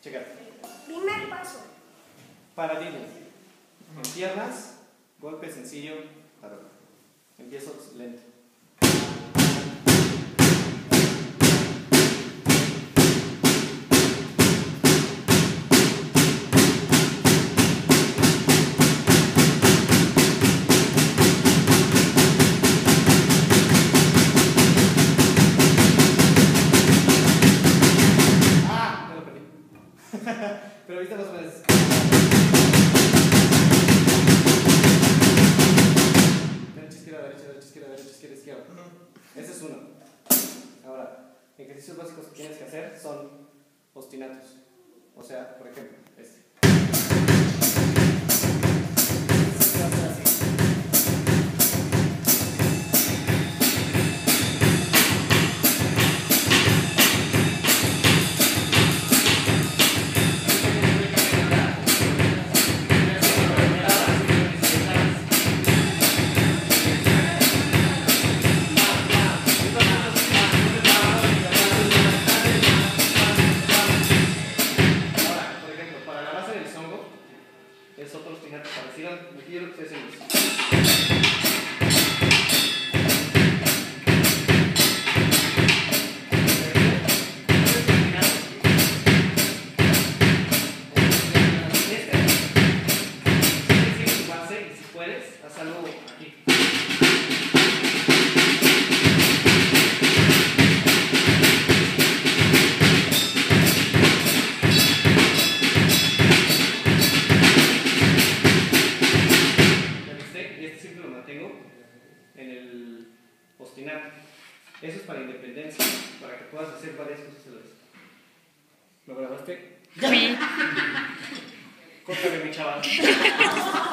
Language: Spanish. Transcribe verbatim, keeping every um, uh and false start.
Chécate. Primer paso. Paradigma. En piernas, golpe sencillo, para. Empiezo lento. Ah, ya lo perdí. Pero ahorita más o menos. Derecha, izquierda, derecha, derecha, izquierda, derecha, izquierda, izquierda. Ese es uno. Ahora, ejercicios básicos que tienes que hacer son ostinatos. O sea, por ejemplo, este. Este va a ser así. Es otro ostinato parecido. Aquí yo lo que estoy haciendo es. Si puedes, haz algo aquí. En el ostinato. Eso es para independencia, para que puedas hacer varias cosas a la vez. ¿Lo grabaste? Sí. Córtame, mi chaval.